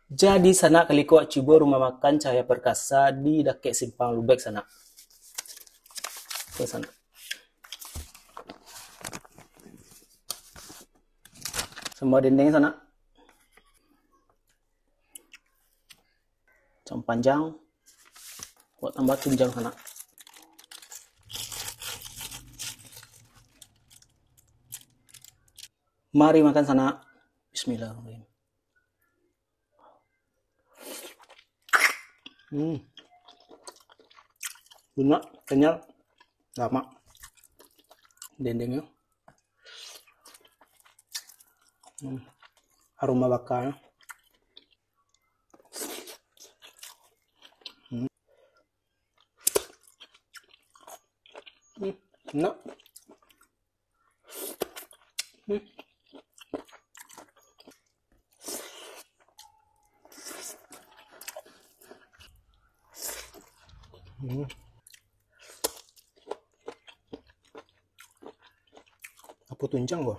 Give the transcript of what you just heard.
Jadi sana kali kau coba rumah makan Cahaya Perkasa di dekat Simpang Lubek sana. Ke sana. Semua dinding sana. Jam panjang. Buat tambah tunjang sana. Mari makan sana. Bismillahirrahmanirrahim. Lunak, kenyal, lama. Dendengnya. Aroma bakar. Enak. Apa tunjang gua?